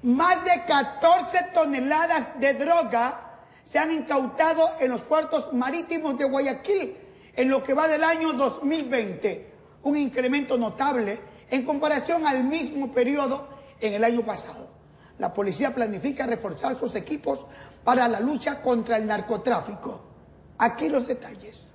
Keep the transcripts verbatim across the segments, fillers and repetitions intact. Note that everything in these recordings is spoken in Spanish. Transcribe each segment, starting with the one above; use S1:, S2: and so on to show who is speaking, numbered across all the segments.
S1: Más de catorce toneladas de droga se han incautado en los puertos marítimos de Guayaquil en lo que va del año dos mil veinte, un incremento notable en comparación al mismo periodo en el año pasado. La policía planifica reforzar sus equipos para la lucha contra el narcotráfico. Aquí los detalles.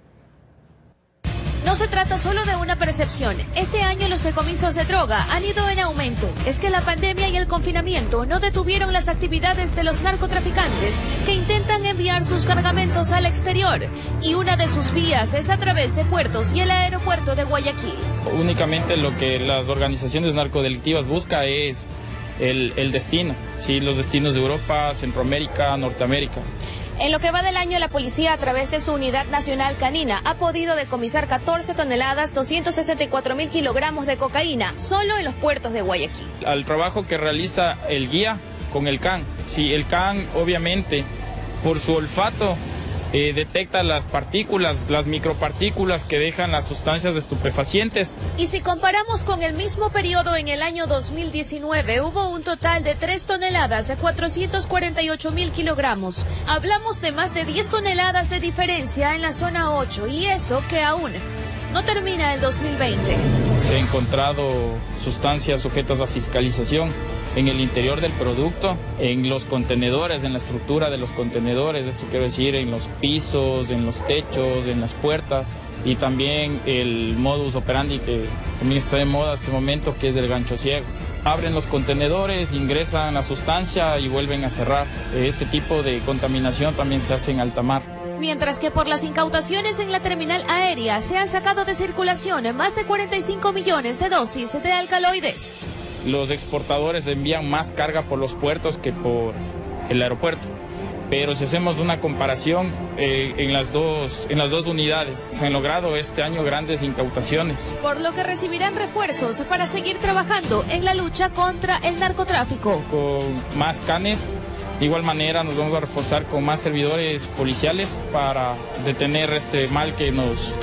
S2: No se trata solo de una percepción. Este año los decomisos de droga han ido en aumento. Es que la pandemia y el confinamiento no detuvieron las actividades de los narcotraficantes que intentan enviar sus cargamentos al exterior. Y una de sus vías es a través de puertos y el aeropuerto de Guayaquil.
S3: Únicamente lo que las organizaciones narcodelictivas buscan es el, el destino, ¿sí? Los destinos de Europa, Centroamérica, Norteamérica.
S2: En lo que va del año, la policía, a través de su unidad nacional canina, ha podido decomisar catorce toneladas, doscientos sesenta y cuatro mil kilogramos de cocaína, solo en los puertos de Guayaquil.
S3: Al trabajo que realiza el guía con el can. Sí, el can, obviamente, por su olfato, eh, detecta las partículas, las micropartículas que dejan las sustancias estupefacientes.
S2: Y si comparamos con el mismo periodo en el año dos mil diecinueve, hubo un total de tres toneladas de cuatrocientos cuarenta y ocho mil kilogramos. Hablamos de más de diez toneladas de diferencia en la zona ocho, y eso que aún no termina el dos mil veinte.
S3: Se han encontrado sustancias sujetas a fiscalización en el interior del producto, en los contenedores, en la estructura de los contenedores, esto quiero decir, en los pisos, en los techos, en las puertas, y también el modus operandi que también está de moda en este momento, que es del gancho ciego. Abren los contenedores, ingresan la sustancia y vuelven a cerrar. Este tipo de contaminación también se hace en alta mar.
S2: Mientras que por las incautaciones en la terminal aérea se han sacado de circulación más de cuarenta y cinco millones de dosis de alcaloides.
S3: Los exportadores envían más carga por los puertos que por el aeropuerto. Pero si hacemos una comparación eh, en, las dos, en las dos unidades, se han logrado este año grandes incautaciones.
S2: Por lo que recibirán refuerzos para seguir trabajando en la lucha contra el narcotráfico.
S3: Con más canes, de igual manera nos vamos a reforzar con más servidores policiales para detener este mal que nos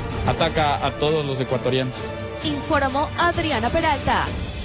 S3: ataca a todos los ecuatorianos.
S2: Informó Adriana Peralta.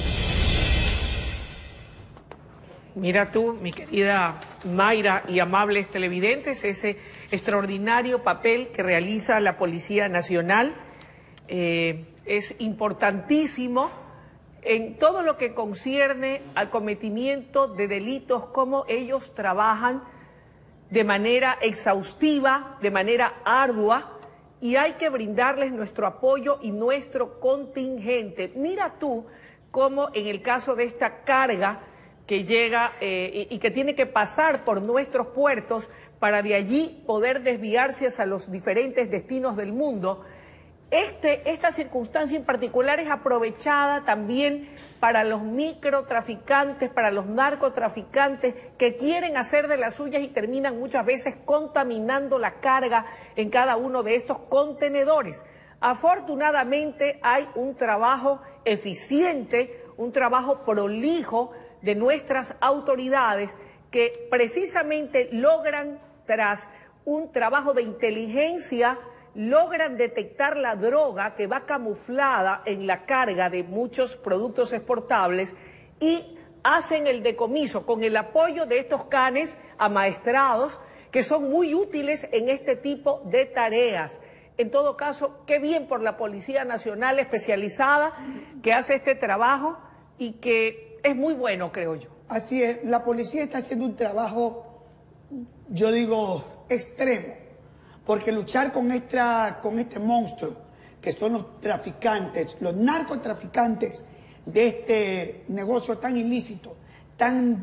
S4: Mira tú, mi querida Mayra y amables televidentes, ese extraordinario papel que realiza la Policía Nacional eh, es importantísimo en todo lo que concierne al cometimiento de delitos, cómo ellos trabajan de manera exhaustiva, de manera ardua, y hay que brindarles nuestro apoyo y nuestro contingente. Mira tú cómo en el caso de esta carga que llega eh, y, y que tiene que pasar por nuestros puertos para de allí poder desviarse hacia los diferentes destinos del mundo, este, esta circunstancia en particular es aprovechada también para los microtraficantes, para los narcotraficantes que quieren hacer de las suyas y terminan muchas veces contaminando la carga en cada uno de estos contenedores. Afortunadamente hay un trabajo eficiente, un trabajo prolijo de nuestras autoridades que precisamente logran, tras un trabajo de inteligencia, logran detectar la droga que va camuflada en la carga de muchos productos exportables y hacen el decomiso con el apoyo de estos canes amaestrados que son muy útiles en este tipo de tareas. En todo caso, qué bien por la Policía Nacional especializada que hace este trabajo y que es muy bueno, creo yo.
S1: Así es, la policía está haciendo un trabajo, yo digo, extremo, porque luchar con, esta, con este monstruo, que son los traficantes, los narcotraficantes de este negocio tan ilícito, tan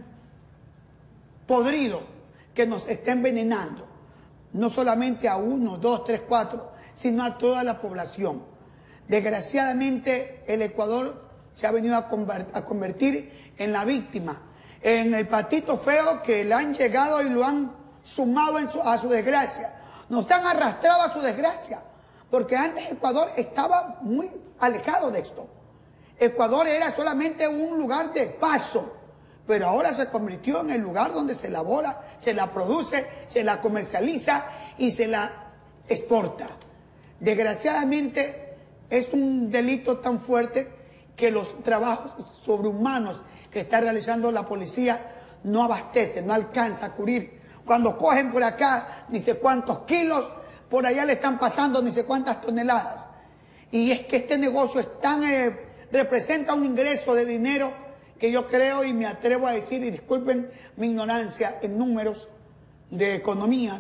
S1: podrido, que nos está envenenando, no solamente a uno, dos, tres, cuatro, sino a toda la población. Desgraciadamente, el Ecuador se ha venido a convertir en la víctima, en el patito feo que le han llegado y lo han sumado en su, a su desgracia. Nos han arrastrado a su desgracia, porque antes Ecuador estaba muy alejado de esto. Ecuador era solamente un lugar de paso, pero ahora se convirtió en el lugar donde se elabora, se la produce, se la comercializa y se la exporta. Desgraciadamente es un delito tan fuerte que los trabajos sobrehumanos que que está realizando la policía no abastece, no alcanza a cubrir. Cuando cogen por acá, ni sé cuántos kilos, por allá le están pasando ni sé cuántas toneladas. Y es que este negocio es tan, eh, representa un ingreso de dinero que yo creo y me atrevo a decir, y disculpen mi ignorancia en números de economía,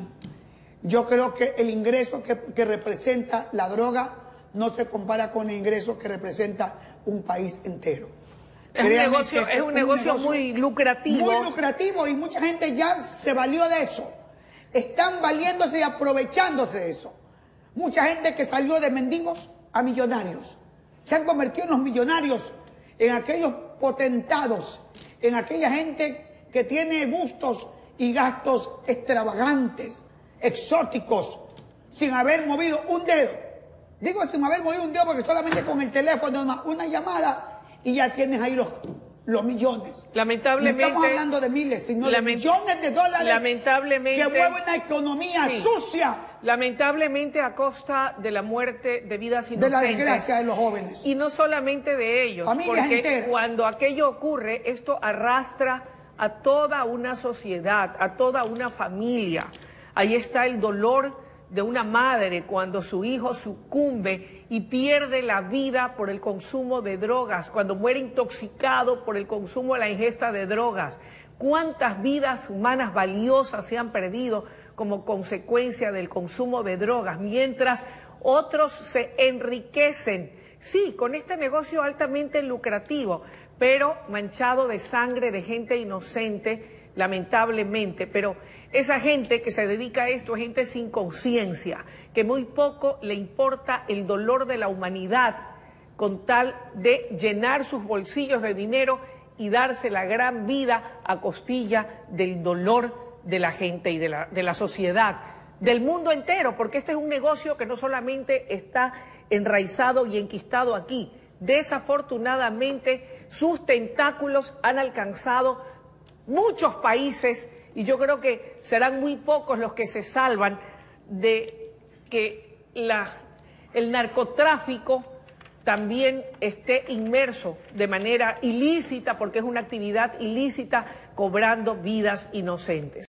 S1: yo creo que el ingreso que, que representa la droga no se compara con el ingreso que representa un país entero.
S4: Es un, negocio, este es un, un negocio muy lucrativo.
S1: Muy lucrativo y mucha gente ya se valió de eso. Están valiéndose y aprovechándose de eso. Mucha gente que salió de mendigos a millonarios. Se han convertido en los millonarios, en aquellos potentados, en aquella gente que tiene gustos y gastos extravagantes, exóticos, sin haber movido un dedo. Digo sin haber movido un dedo porque solamente con el teléfono, una, una llamada, y ya tienes ahí los, los millones.
S4: Lamentablemente.
S1: No estamos hablando de miles, sino de millones de dólares
S4: lamentablemente,
S1: que mueve una economía sí, sucia.
S4: Lamentablemente a costa de la muerte de vidas inocentes.
S1: De la desgracia de los jóvenes.
S4: Y no solamente de ellos.
S1: Familias
S4: porque
S1: enteras.
S4: Cuando aquello ocurre, esto arrastra a toda una sociedad, a toda una familia. Ahí está el dolor de una madre cuando su hijo sucumbe y pierde la vida por el consumo de drogas, cuando muere intoxicado por el consumo de la ingesta de drogas. ¿Cuántas vidas humanas valiosas se han perdido como consecuencia del consumo de drogas? Mientras otros se enriquecen, sí, con este negocio altamente lucrativo, pero manchado de sangre de gente inocente, lamentablemente. Pero esa gente que se dedica a esto es gente sin conciencia, que muy poco le importa el dolor de la humanidad con tal de llenar sus bolsillos de dinero y darse la gran vida a costilla del dolor de la gente y de la, de la sociedad, del mundo entero, porque este es un negocio que no solamente está enraizado y enquistado aquí. Desafortunadamente, sus tentáculos han alcanzado muchos países y yo creo que serán muy pocos los que se salvan de que la, el narcotráfico también esté inmerso de manera ilícita, porque es una actividad ilícita, cobrando vidas inocentes.